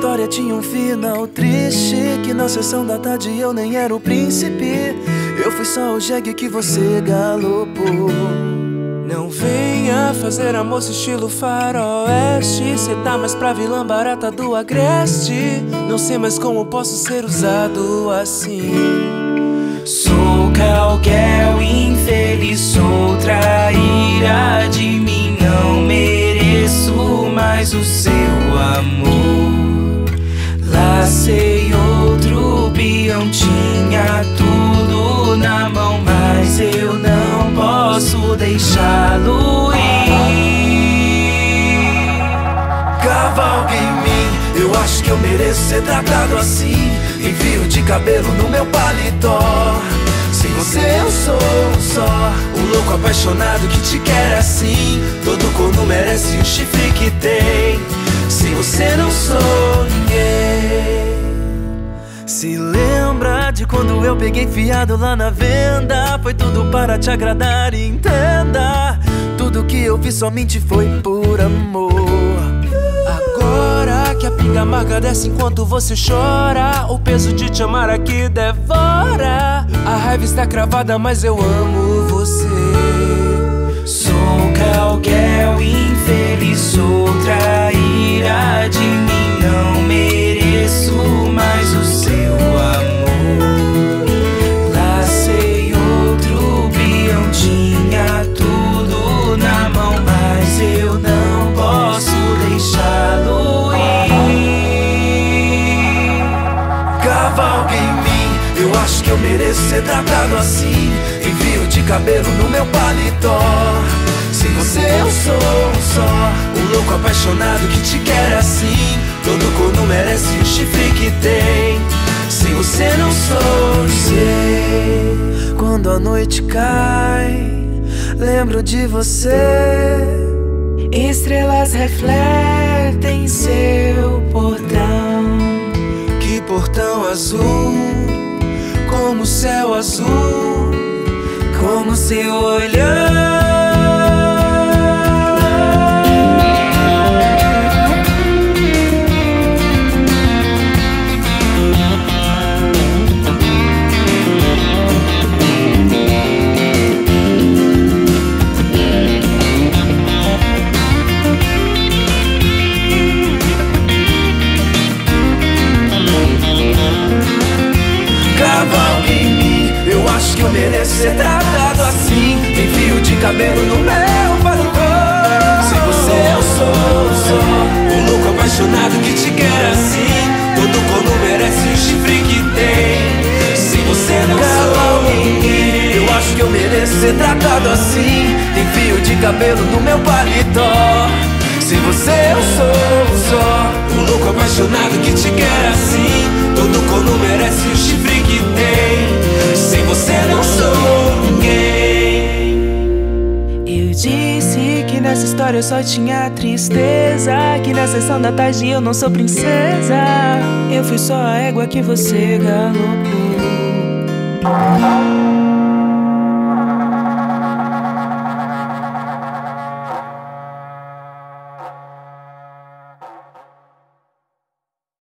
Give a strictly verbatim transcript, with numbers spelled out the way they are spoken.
história tinha um final triste, que na sessão da tarde eu nem era o príncipe. Eu fui só o jegue que você galopou. Não venha fazer amor estilo faroeste, cê tá mais pra vilã barata do Agreste. Não sei mais como posso ser usado assim. Sou cowgirl infeliz, sou traíra de mim. Não mereço mais o seu amor. Lacei outro peão, tinha tudo na mão, mas eu não posso deixá-lo ir. Cavalgue em mim, eu acho que eu mereço ser tratado assim. Envio de cabelo no meu paletó. Sem você eu sou só um louco apaixonado que te quer assim. Todo corno merece o chifre que tem. Sem você não sou ninguém. Se lembra de quando eu peguei fiado lá na venda? Foi tudo para te agradar, entenda. Tudo que eu fiz somente foi por amor. Agora que a pinga amarga desce enquanto você chora, o peso de te amar aqui devora. A raiva está cravada, mas eu amo você. Sou cowgirl infeliz, sou traíra de mim. Não mereço mais o seu amor. Lacei outro peão, tinha tudo na mão, mas eu não posso deixá-lo ir. Cavalgue em mim, eu acho que eu mereço ser tratado assim. Envio de cabelo no meu paletó. Sem você eu sou só um louco apaixonado que te quer assim. Todo corno merece o chifre que tem. Sem você não sou ninguém. Quando a noite cai, lembro de você. Estrelas refletem seu portão. Que portão azul, como o céu azul, como seu olhar. Cavalgue em mim, eu acho que eu mereço ser tratado assim. Tem fio de cabelo no meu paletó. Sem você eu sou só um louco apaixonado que te quer assim. Todo corno merece o chifre que tem. Sem você não sou ninguém. Eu acho que eu mereço ser tratado assim. Tem fio de cabelo no meu paletó. Sem você eu sou só um louco apaixonado que te quer assim. Todo corno merece o chifre que tem. Sem você não sou ninguém. Eu disse que nessa história eu só tinha tristeza, que na sessão da tarde eu não sou princesa. Eu fui só a égua que você galopou.